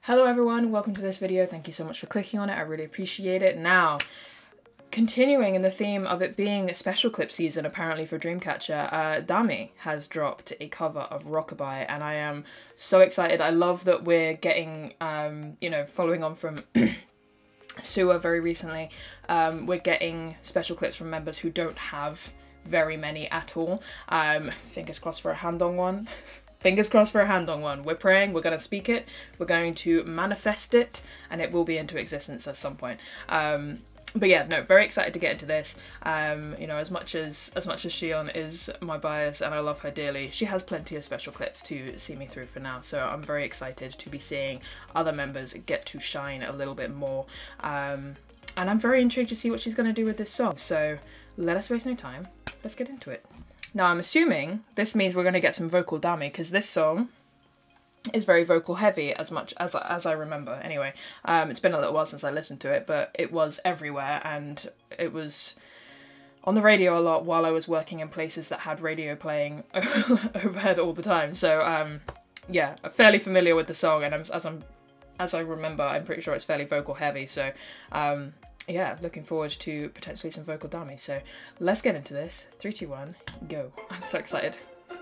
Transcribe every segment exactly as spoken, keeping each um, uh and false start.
Hello everyone, welcome to this video. Thank you so much for clicking on it. I really appreciate it. Now, continuing in the theme of it being a special clip season apparently for DREAMCATCHER, uh, DAMI has dropped a cover of ROCKABYE and I am so excited. I love that we're getting, um, you know, following on from Sewer very recently, um, we're getting special clips from members who don't have very many at all. Um, fingers crossed for a hand-on one. Fingers crossed for a hand-on one. We're praying, we're going to speak it, we're going to manifest it, and it will be into existence at some point. Um, but yeah, no, very excited to get into this. Um, you know, as much as as much as Shion is my bias and I love her dearly, she has plenty of special clips to see me through for now. So I'm very excited to be seeing other members get to shine a little bit more. Um, and I'm very intrigued to see what she's going to do with this song. So let us waste no time. Let's get into it. Now, I'm assuming this means we're going to get some vocal DAMI, because this song is very vocal heavy, as much as, as I remember. Anyway, um, it's been a little while since I listened to it, but it was everywhere, and it was on the radio a lot while I was working in places that had radio playing overhead all the time. So, um, yeah, I'm fairly familiar with the song, and I'm, as, I'm, as I remember, I'm pretty sure it's fairly vocal heavy, so... Um, yeah, looking forward to potentially some vocal DAMI. So let's get into this. Three, two, one, go. I'm so excited.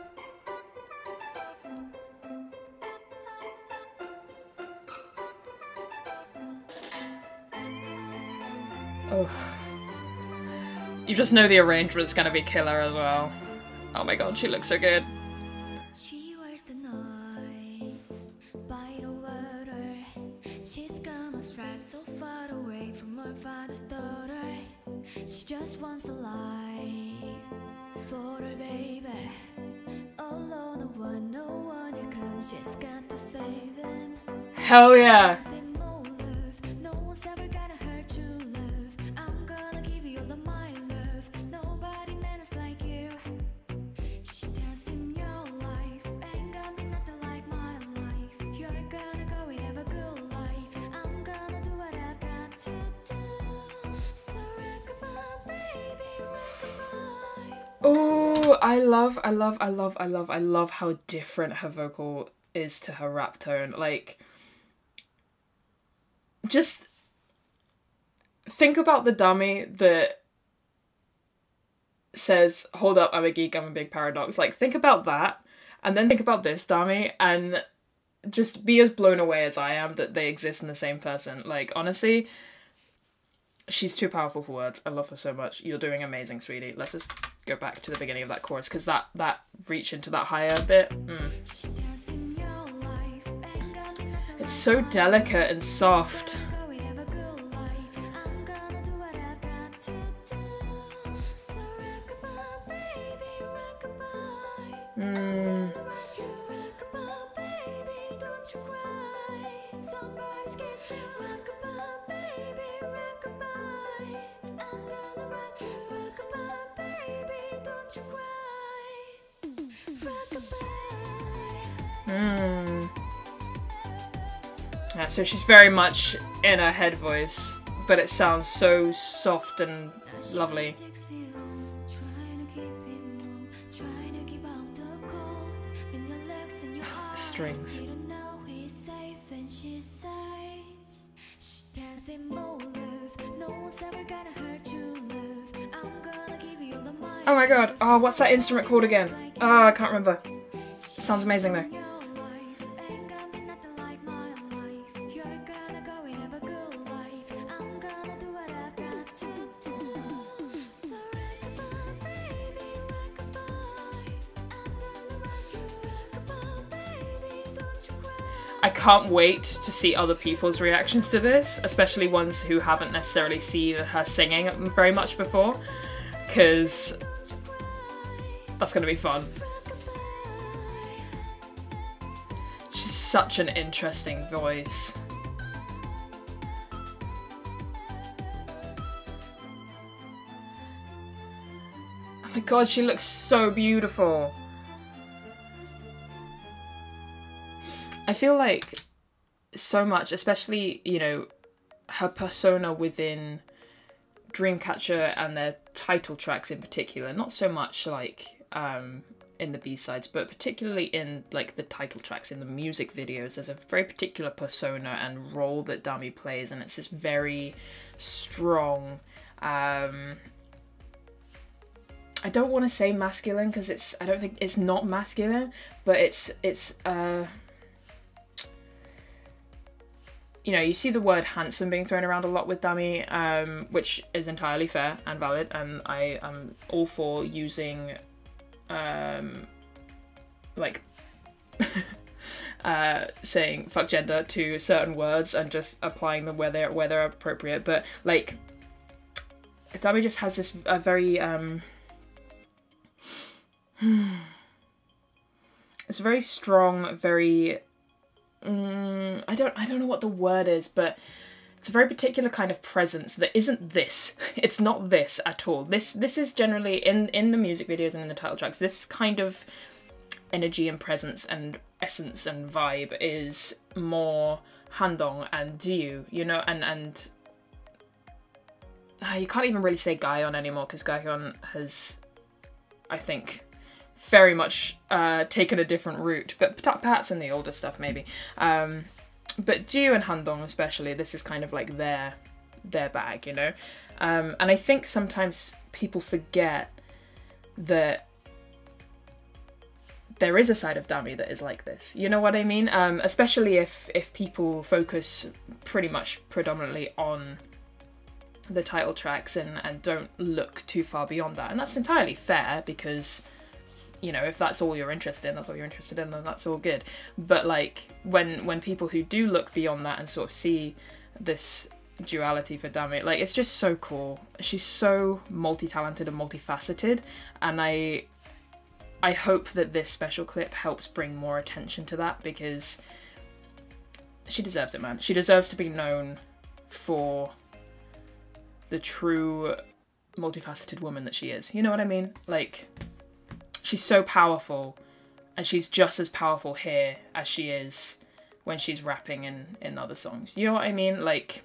Oh. You just know the arrangement's gonna be killer as well. Oh my god, she looks so good. She wears the night by the water. She's gonna stride so far away from her father's daughter. She just wants a life for her baby. Alone, no one, no one it comes. She's got to save him. Hell yeah! Oh, I love, I love, I love, I love, I love how different her vocal is to her rap tone. Like, just think about the DAMI that says, hold up, I'm a geek, I'm a big paradox. Like, think about that, and then think about this DAMI, and just be as blown away as I am that they exist in the same person. Like, honestly, she's too powerful for words. I love her so much. You're doing amazing, sweetie. Let's just go back to the beginning of that chorus, because that, that reach into that higher bit. Mm. It's so delicate and soft. Mm. Mm. Yeah, so she's very much in her head voice, but it sounds so soft and lovely. Oh, the strings. Oh my god, oh, what's that instrument called again? Oh, I can't remember. Sounds amazing though. I can't wait to see other people's reactions to this, especially ones who haven't necessarily seen her singing very much before, because that's going to be fun. She's such an interesting voice. Oh my god, she looks so beautiful. I feel like so much, especially, you know, her persona within DREAMCATCHER and their title tracks in particular, not so much like um, in the B-sides, but particularly in like the title tracks, in the music videos, there's a very particular persona and role that Dami plays, and it's this very strong, um, I don't want to say masculine because it's, I don't think it's not masculine, but it's, it's, uh, you know, you see the word handsome being thrown around a lot with Dami, um, which is entirely fair and valid, and I am all for using, um, like, uh, saying fuck gender to certain words and just applying them where they're, where they're appropriate, but, like, Dami just has this, a very, um, it's very strong, very, mm, I don't, I don't know what the word is, but it's a very particular kind of presence that isn't this. It's not this at all. This, this is generally, in, in the music videos and in the title tracks, this kind of energy and presence and essence and vibe is more Handong and Diu, you know, and, and uh, you can't even really say Gaeon anymore because Gaeon has, I think, very much uh, taken a different route, but perhaps in the older stuff maybe. Um, but Diu and Handong especially, this is kind of like their their bag, you know? Um, and I think sometimes people forget that there is a side of Dami that is like this, you know what I mean? Um, especially if, if people focus pretty much predominantly on the title tracks and, and don't look too far beyond that. And that's entirely fair because, you know, if that's all you're interested in, that's all you're interested in, then that's all good. But like when when people who do look beyond that and sort of see this duality for Dami, like it's just so cool. She's so multi-talented and multifaceted, and I I hope that this special clip helps bring more attention to that because she deserves it, man. She deserves to be known for the true multifaceted woman that she is. You know what I mean? Like, she's so powerful, and she's just as powerful here as she is when she's rapping in, in other songs. You know what I mean? Like,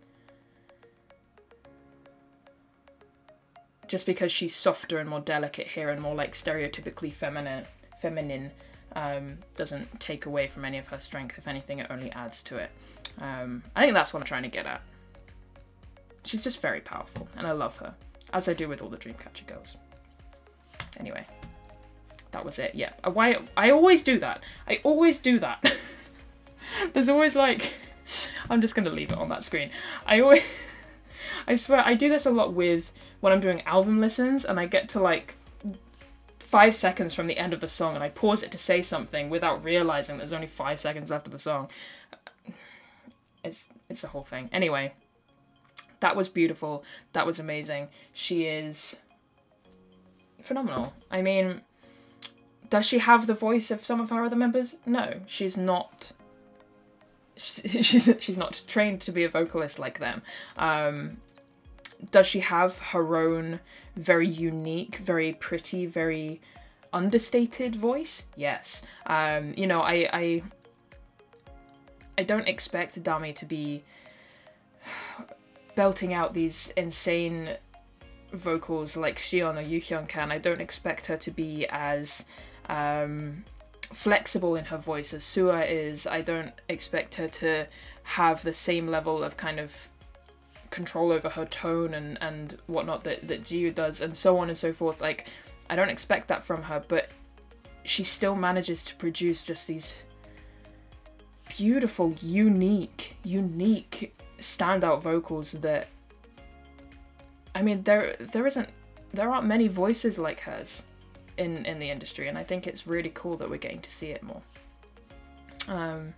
just because she's softer and more delicate here and more like stereotypically feminine, feminine um, doesn't take away from any of her strength. If anything, it only adds to it. Um, I think that's what I'm trying to get at. She's just very powerful, and I love her, as I do with all the Dreamcatcher girls. Anyway. That was it, yeah. Why I always do that. I always do that. There's always like, I'm just gonna leave it on that screen. I always, I swear, I do this a lot with when I'm doing album listens and I get to like five seconds from the end of the song and I pause it to say something without realizing there's only five seconds left of the song. It's, it's the whole thing. Anyway, that was beautiful. That was amazing. She is phenomenal. I mean, does she have the voice of some of her other members? No, she's not. She's she's not trained to be a vocalist like them. Um, does she have her own very unique, very pretty, very understated voice? Yes. Um, you know, I I I don't expect Dami to be belting out these insane vocals like Xion or Yuhyun can. I don't expect her to be as um, flexible in her voice as Sua is. I don't expect her to have the same level of kind of control over her tone and, and whatnot that, that Jiu does, and so on and so forth. Like, I don't expect that from her, but she still manages to produce just these beautiful, unique, unique standout vocals that, I mean, there there isn't, there aren't many voices like hers in, in the industry, and I think it's really cool that we're getting to see it more. Um,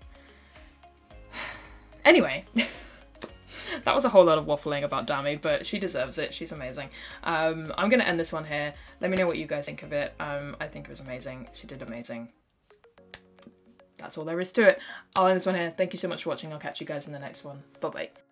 anyway, that was a whole lot of waffling about Dami, but she deserves it. She's amazing. Um, I'm going to end this one here. Let me know what you guys think of it. Um, I think it was amazing. She did amazing. That's all there is to it. I'll end this one here. Thank you so much for watching. I'll catch you guys in the next one. Bye-bye.